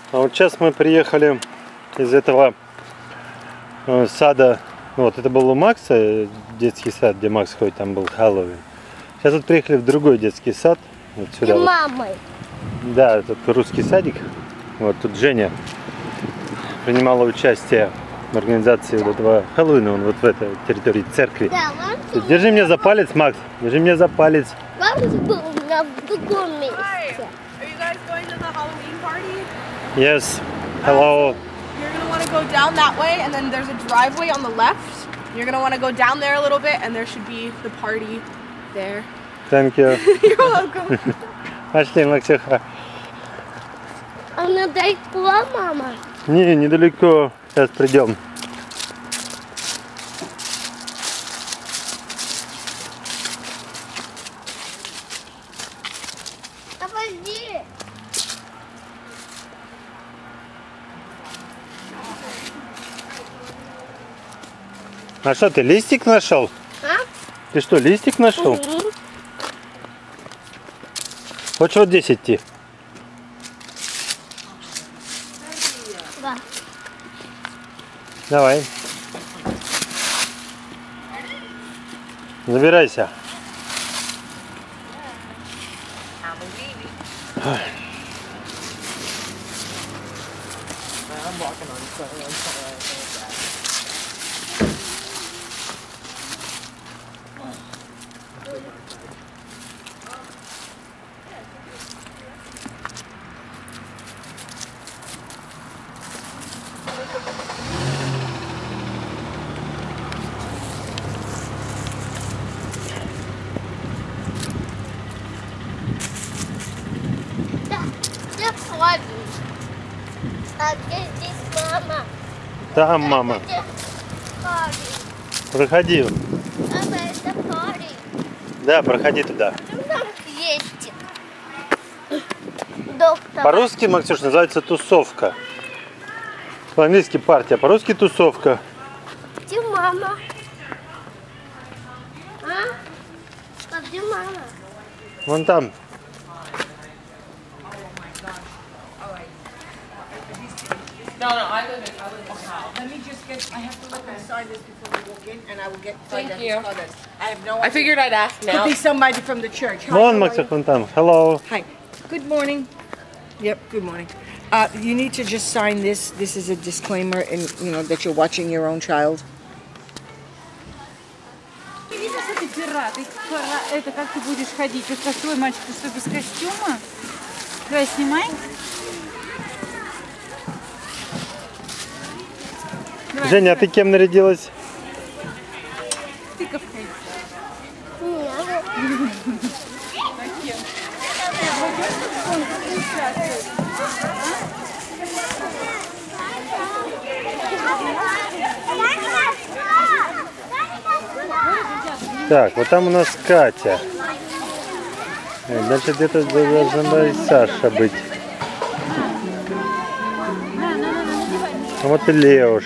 А вот сейчас мы приехали из этого сада. Вот это был у Макса, детский сад, где Макс ходит, там был Хэллоуин. Сейчас вот приехали в другой детский сад. Вот сюда. И вот. мамой. Да, это русский садик. Вот тут Женя принимала участие в организации вот этого Хэллоуина, он вот в этой территории церкви. Да, Держи меня за палец, Макс, держи меня за палец. Макс был в другом месте. Are you guys going to the Halloween party? Yes. Hello. You're going to want to go down that way, and then there's a driveway on the left. You're going to want to go down there a little bit, and there should be the party there. Thank you. You're welcome. Пошли, Максиха. Она далеко, мама. Не, недалеко. Сейчас придем. Подожди. А что, ты листик нашел? А? Ты что, листик нашел? Хочешь вот здесь идти? Да. Давай. Забирайся. Где парень? А где здесь мама? Там, мама. Где парень? Проходи. Мама, это парень. Да, проходи туда. Там есть. Доктор. По-русски, Максюш, называется тусовка. По-английски партия, по-русски тусовка. Где мама? А? А где мама? Вон там. No, I live in Ohio. Let me just get, I have to look and sign this before we walk in, and I will get Thank find you. out others. I have no I idea. figured I'd ask Could now. be somebody from the church. Hi, Вон, how are Максюш, you? вон там. Hello. Hi. Good morning. Yep, good morning. You need to just sign this. This is a disclaimer, and you know that you're watching your own child. Ты видишь, это пират. Это как ты будешь ходить? Вот как твой мальчик, ты что, без костюма? Давай, снимай. Давай, Женя, а ты кем нарядилась? тыковкой. Так, вот там у нас Катя. Дальше где-то должна была и Саша быть. А вот и Леуш.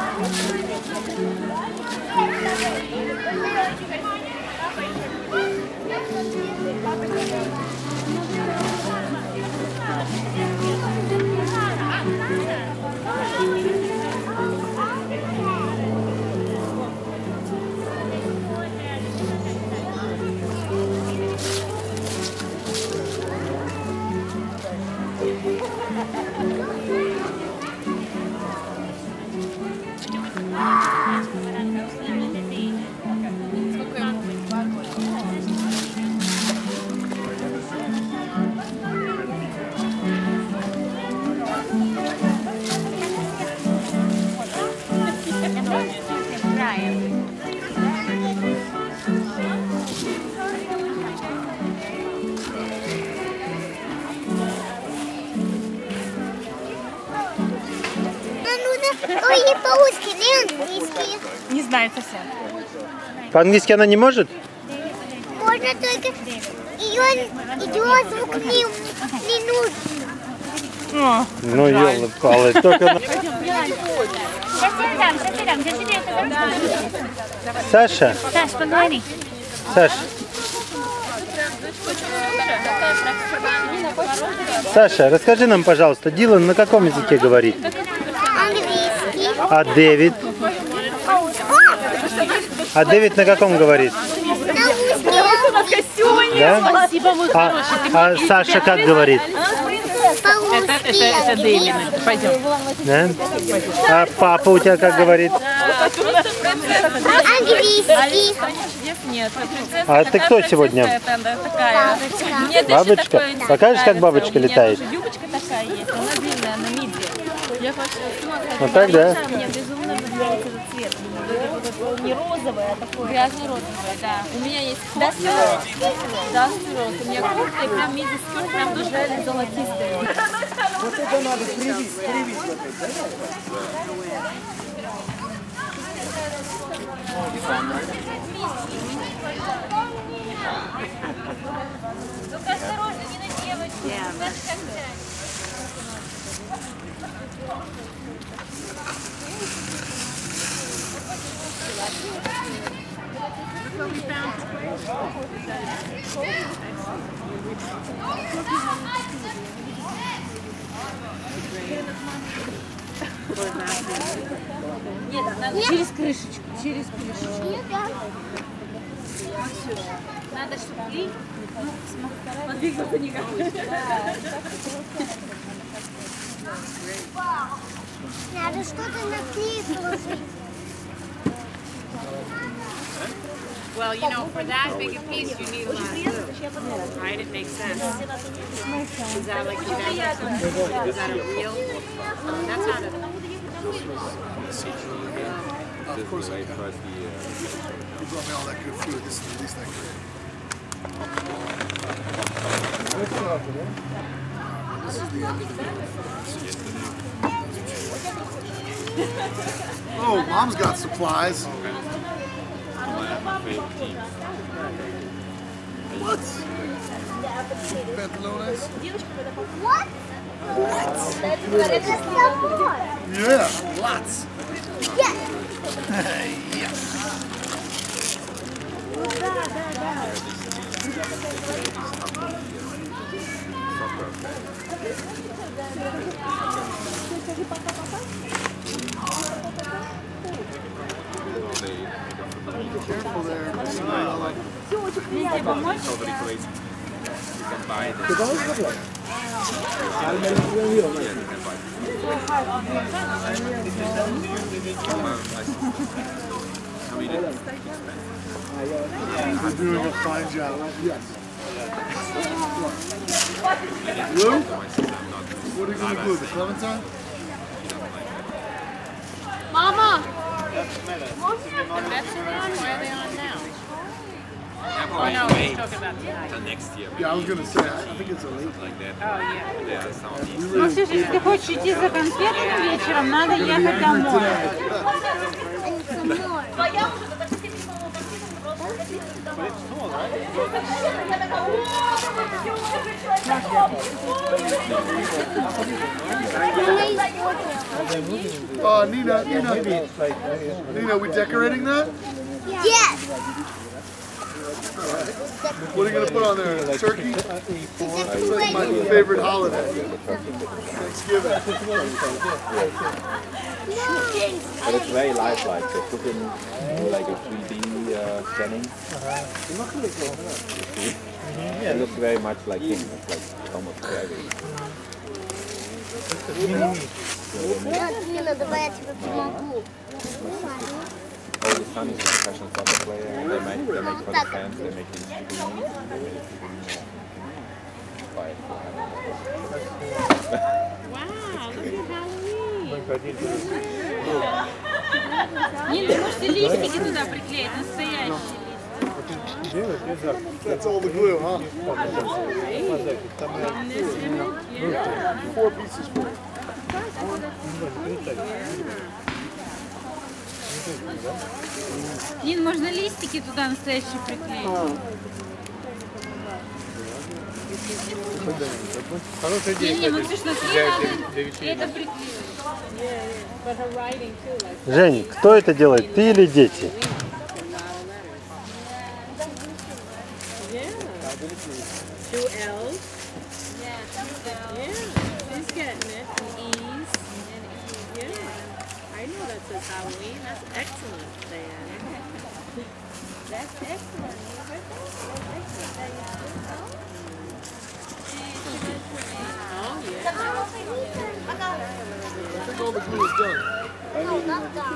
Ой, не по-русски, не английский. Не знаю совсем. По-английски она не может? Можно только ее звук не нужен. О, Ну, ёлы-палы, только... Саша? Саш, поговори. Саш, Саша, расскажи нам, пожалуйста, Дилан на каком языке говорит? Английский. А Дэвид? А Дэвид на каком говорит? Да? А Саша как говорит? Это Дэвид. Пойдем. Да? А папа у тебя как говорит? Английский. Нет, А ты кто сегодня? Бабочка? Покажешь, как бабочка летает? Юбочка такая есть, она длинная, она миди. Я хочу смотреть. Вот так, да? Мне безумно нравится этот цвет. Не розовый, а такой. Грязно-розовый, да. У меня есть Dusty Rose. Dusty Rose. У меня куртка и прям миди скорт, прям душевный, золотистый. Вот это надо привить вот это. Только осторожно, не на девочку. Нет, надо через крышечку, через крышечку. Надо, чтобы клей, подвигаться никак. Надо что-то наклеить положить. Well, you know, for that big a piece, you need a lot of glue, right? It makes sense. Is that like is that a real? That's not a. Of course I tried you brought me all that good food. This is the least I could. This is the end of the Oh, Mom's got supplies. What? Pantalones? What? Yeah, lots. Yes. Careful there. You're doing a fine job. Yes. Blue? What are you going to glue? The Clementine? Mama. The Mets are on. Why are they on now? Oh no, he's talking about tonight. Yeah, I was going to say, I think it's a late. Oh yeah. Ну, Ксюша, если ты хочешь идти за конфетами вечером, надо ехать домой. Nina, we decorating that? Yes. What are you going to put on there? Turkey? It's like my favorite holiday. Thanksgiving. But it's very lifelike. They put in like a 3D scanning. It looks very much like him. It's like almost scary. Нина, давай я тебе помогу. Oh, the son is a professional soccer player. They make for the fans. They make these screens. They make Wow, look at Halloween. Нин, вы можете листики туда приклеить, настоящие. That's all the glue, huh? Four pieces for it. Нин, можно листики туда настоящие приклеить. Не, ну ты ж наклеил, это приклеить. Жень, кто это делает? Ты или дети? 2 L's. Yeah, Yeah, she's getting it. Ease. Yeah, I know that says Halloween. That's excellent, Diane. That's excellent. You heard that? That's excellent. Oh, yeah. I think all the glue is done. No, not that.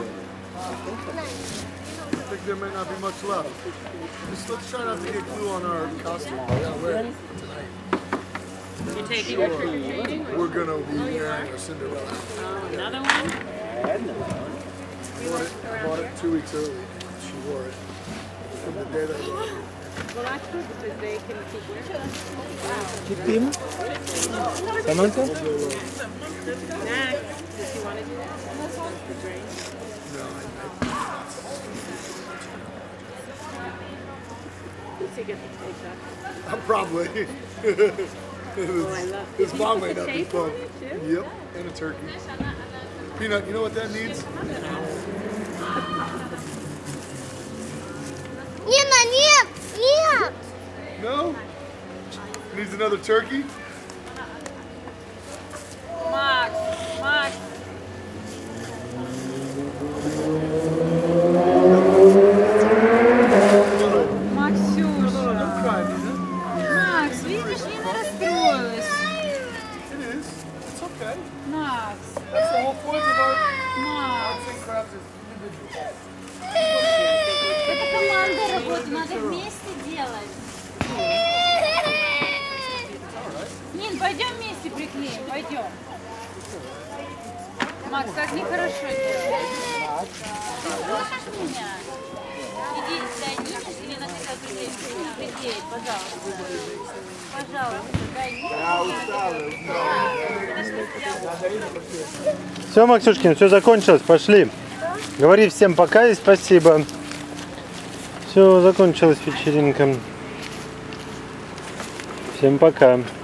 I think there might not be much left. Just let's try not to get glue on our costume. Yeah, wear it tonight. You taking her trick-or-treating? We're gonna be wearing our Cinderella. Oh, another one? I bought it 2 weeks early. She wore it from the day that I bought it. Well, that's good because they can keep wearing it. Кипим. Саманта? Next. Does she want to do that? Great. No, Does he get to take that? I'm probably. His mom might not be pumped. Yep, and a turkey. Peanut, you know what that needs? Нет, нет. No? Needs another turkey? Макс, Макс. Максюша. Don't cry, Nina. Макс, видишь, Нина расстроилась. It is. It's okay. Макс, That's the whole point of our Макс. arts and crafts is individual. Это команда работы, надо вместе делать. Нин, пойдем вместе приклеим, пойдем. Макс, так нехорошо делать. Ты слышишь меня? Иди, дай Нине, или на тебя приклеить, пожалуйста. Пожалуйста, дай Нине. Все, Максюшкин, все закончилось, пошли. Говори всем пока и спасибо. Все, закончилась вечеринка. Всем пока.